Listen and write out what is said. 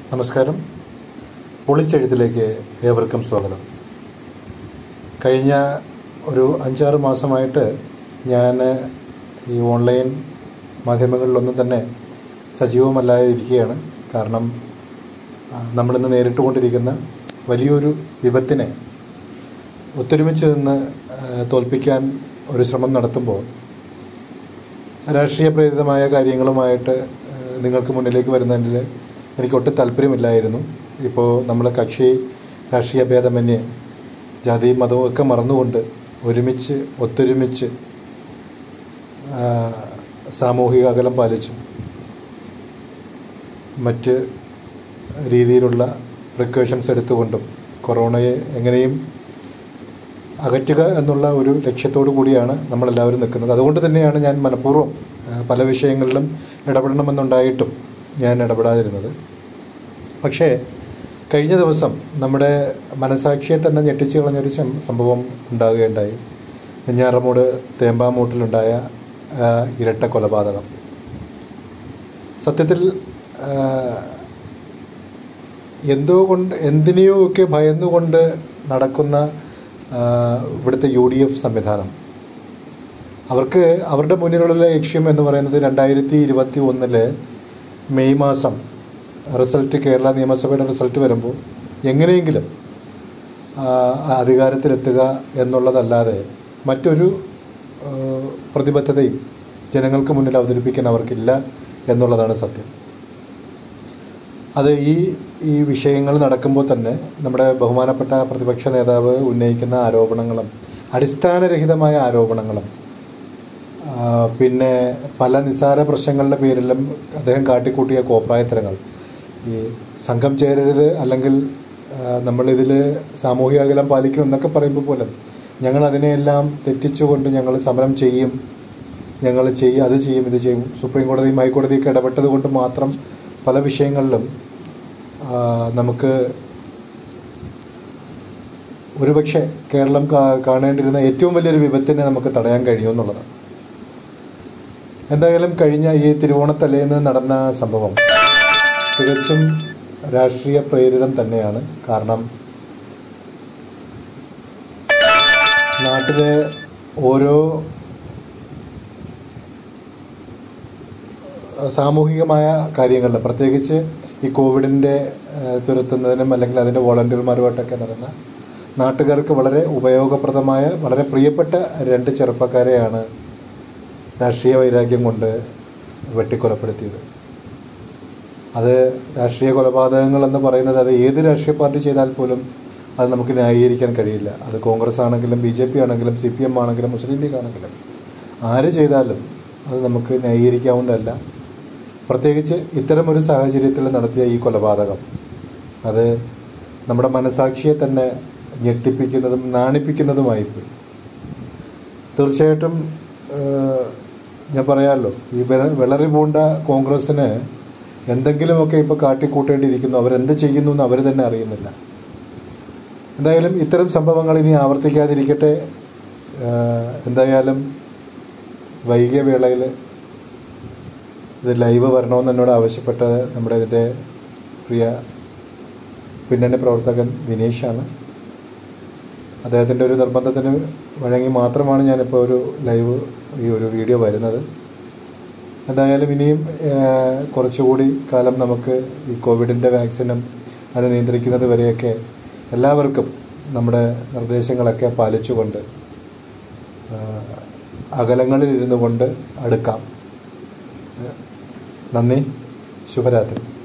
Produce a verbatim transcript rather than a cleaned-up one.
നമസ്കാരം. പൊളിച്ചെഴുത്തിലേക്ക് ഏവർക്കും സ്വാഗതം. കഴിഞ്ഞ ഒരു അഞ്ചാറ് മാസമായിട്ട് ഞാൻ ഈ ഓൺലൈൻ മാധ്യമങ്ങളിലൊന്നും തന്നെ സജീവമല്ലാതിരിക്കുകയാണ്. കാരണം നമ്മളിന്ന് നേരിട്ടുകൊണ്ടിരിക്കുന്ന വലിയൊരു വിപത്തിനെ ഒത്തൊരുമിച്ച് നിന്ന് തോൽപ്പിക്കാൻ ഒരു ശ്രമം നടത്തുമ്പോൾ രാഷ്ട്രീയ പ്രേരിതമായ കാര്യങ്ങളുമായിട്ട് നിങ്ങൾക്ക് മുന്നിലേക്ക് വരുന്നതിൽ എനിക്ക് ഒട്ടും താല്പര്യമില്ലായിരുന്നു. ഇപ്പോൾ നമ്മൾ കക്ഷി രാഷ്ട്രീയ ഭേദമന്യേ ജാതിയും മതവും ഒക്കെ മറന്നുകൊണ്ട് ഒരുമിച്ച് ഒത്തൊരുമിച്ച് സാമൂഹിക അകലം പാലിച്ചും മറ്റ് രീതിയിലുള്ള പ്രിക്കോഷൻസ് എടുത്തുകൊണ്ടും കൊറോണയെ എങ്ങനെയും അകറ്റുക എന്നുള്ള ഒരു ലക്ഷ്യത്തോടു കൂടിയാണ് നമ്മളെല്ലാവരും നിൽക്കുന്നത്. അതുകൊണ്ട് തന്നെയാണ് ഞാൻ മനഃപൂർവ്വം പല വിഷയങ്ങളിലും ഇടപെടണമെന്നുണ്ടായിട്ടും ഞാൻ ഇടപെടാതിരുന്നത്. പക്ഷേ കഴിഞ്ഞ ദിവസം നമ്മുടെ മനസാക്ഷിയെ തന്നെ ഞെട്ടിച്ച് കളഞ്ഞൊരു സംഭവം ഉണ്ടാകുകയുണ്ടായി. വെഞ്ഞാറമൂട് തേമ്പാമൂട്ടിലുണ്ടായ ഇരട്ട കൊലപാതകം. സത്യത്തിൽ എന്തോ കൊണ്ട് എന്തിനെയോ ഒക്കെ ഭയന്നുകൊണ്ട് നടക്കുന്ന ഇവിടുത്തെ യു ഡി എഫ് സംവിധാനം, അവർക്ക് അവരുടെ മുന്നിലുള്ള ലക്ഷ്യം എന്ന് പറയുന്നത് രണ്ടായിരത്തി ഇരുപത്തി ഒന്നില് മെയ് മാസം റിസൾട്ട്, കേരള നിയമസഭയുടെ റിസൾട്ട് വരുമ്പോൾ എങ്ങനെയെങ്കിലും അധികാരത്തിലെത്തുക എന്നുള്ളതല്ലാതെ മറ്റൊരു പ്രതിബദ്ധതയും ജനങ്ങൾക്ക് മുന്നിൽ അവതരിപ്പിക്കാൻ അവർക്കില്ല എന്നുള്ളതാണ് സത്യം. അത് ഈ ഈ വിഷയങ്ങൾ നടക്കുമ്പോൾ തന്നെ നമ്മുടെ ബഹുമാനപ്പെട്ട പ്രതിപക്ഷ നേതാവ് ഉന്നയിക്കുന്ന ആരോപണങ്ങളും അടിസ്ഥാനരഹിതമായ ആരോപണങ്ങളും പിന്നെ പല നിസ്സാര പ്രശ്നങ്ങളുടെ പേരിലും അദ്ദേഹം കാട്ടിക്കൂട്ടിയ കോപ്രായത്തരങ്ങൾ, ഈ സംഘം ചേരരുത് അല്ലെങ്കിൽ നമ്മളിതിൽ സാമൂഹിക അകലം പാലിക്കണം എന്നൊക്കെ പറയുമ്പോൾ പോലും ഞങ്ങൾ അതിനെയെല്ലാം തെറ്റിച്ചുകൊണ്ട് ഞങ്ങൾ സമരം ചെയ്യും, ഞങ്ങൾ ചെയ്യും, അത് ചെയ്യും, ഇത് ചെയ്യും, സുപ്രീം കോടതിയും ഹൈക്കോടതിയൊക്കെ ഇടപെട്ടത് കൊണ്ട് മാത്രം പല വിഷയങ്ങളിലും നമുക്ക് ഒരുപക്ഷെ കേരളം കാണേണ്ടിരുന്ന ഏറ്റവും വലിയൊരു വിപത്തിനെ നമുക്ക് തടയാൻ കഴിയുമെന്നുള്ളതാണ്. എന്തായാലും കഴിഞ്ഞ ഈ തിരുവോണത്തലേന്ന് നടന്ന സംഭവം തികച്ചും രാഷ്ട്രീയ പ്രേരിതം തന്നെയാണ്. കാരണം നാട്ടിലെ ഓരോ സാമൂഹികമായ കാര്യങ്ങളിൽ, പ്രത്യേകിച്ച് ഈ കോവിഡിൻ്റെ തുരത്തുന്നതിനും അല്ലെങ്കിൽ അതിൻ്റെ വോളണ്ടിയർമാരുമായിട്ടൊക്കെ നടന്ന നാട്ടുകാർക്ക് വളരെ ഉപയോഗപ്രദമായ വളരെ പ്രിയപ്പെട്ട രണ്ട് ചെറുപ്പക്കാരെയാണ് രാഷ്ട്രീയ വൈരാഗ്യം കൊണ്ട് വെട്ടിക്കൊലപ്പെടുത്തിയത്. അത് രാഷ്ട്രീയ കൊലപാതകങ്ങൾ എന്ന് പറയുന്നത് അത് ഏത് രാഷ്ട്രീയ പാർട്ടി ചെയ്താൽ പോലും അത് നമുക്ക് ന്യായീകരിക്കാൻ കഴിയില്ല. അത് കോൺഗ്രസ് ആണെങ്കിലും ബി ജെ പി ആണെങ്കിലും സി പി എം ആണെങ്കിലും മുസ്ലിം ലീഗ് ആണെങ്കിലും ആര് ചെയ്താലും അത് നമുക്ക് ന്യായീകരിക്കാവുന്നതല്ല. പ്രത്യേകിച്ച് ഇത്തരമൊരു സാഹചര്യത്തിൽ നടത്തിയ ഈ കൊലപാതകം അത് നമ്മുടെ മനസാക്ഷിയെ തന്നെ ഞെട്ടിപ്പിക്കുന്നതും നാണിപ്പിക്കുന്നതുമായിപ്പോയി. തീർച്ചയായിട്ടും ഞാൻ പറയാമല്ലോ, ഈ വിളറി പൂണ്ട കോൺഗ്രസ്സിന് എന്തെങ്കിലുമൊക്കെ ഇപ്പോൾ കാട്ടിക്കൂട്ടേണ്ടിയിരിക്കുന്നു. അവരെന്ത് ചെയ്യുന്നു എന്ന് അവർ തന്നെ അറിയുന്നില്ല. എന്തായാലും ഇത്തരം സംഭവങ്ങൾ ഇനി ആവർത്തിക്കാതിരിക്കട്ടെ. എന്തായാലും വൈകിയ വേളയിൽ ഇത് ലൈവ് വരണമെന്ന് എന്നോട് ആവശ്യപ്പെട്ടത് നമ്മുടെ ഇതിൻ്റെ പ്രിയ പിന്നണി പ്രവർത്തകൻ വിനീഷാണ്. അദ്ദേഹത്തിൻ്റെ ഒരു നിർബന്ധത്തിന് വഴങ്ങി മാത്രമാണ് ഞാനിപ്പോൾ ഒരു ലൈവ് ഈ ഒരു വീഡിയോ വരുന്നത്. എന്തായാലും ഇനിയും കുറച്ചുകൂടി കാലം നമുക്ക് ഈ കോവിഡിൻ്റെ വാക്സിനും അത് നിയന്ത്രിക്കുന്നത് വരെയൊക്കെ എല്ലാവർക്കും നമ്മുടെ നിർദ്ദേശങ്ങളൊക്കെ പാലിച്ചുകൊണ്ട് അകലങ്ങളിൽ ഇരുന്നു കൊണ്ട് അടുക്കാം. നന്ദി. ശുഭരാത്രി.